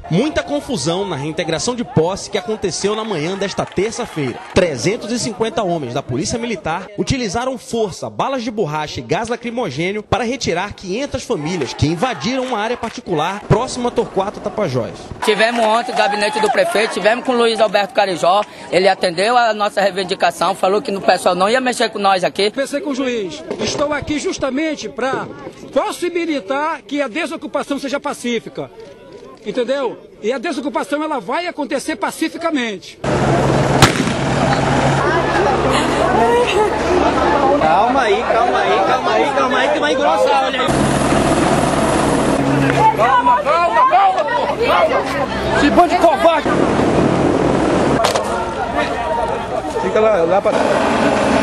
Muita confusão na reintegração de posse que aconteceu na manhã desta terça-feira. 350 homens da Polícia Militar utilizaram força, balas de borracha e gás lacrimogênio para retirar 500 famílias que invadiram uma área particular próxima a Torquato Tapajós. Tivemos ontem o gabinete do prefeito, tivemos com o Luiz Alberto Carijó, ele atendeu a nossa reivindicação, falou que o pessoal não ia mexer com nós aqui. Pensei com o juiz, estou aqui justamente para possibilitar que a desocupação seja pacífica. Entendeu? E a desocupação ela vai acontecer pacificamente. Calma aí, que vai engrossar, olha aí. Calma. Se bando de covarde. Fica lá para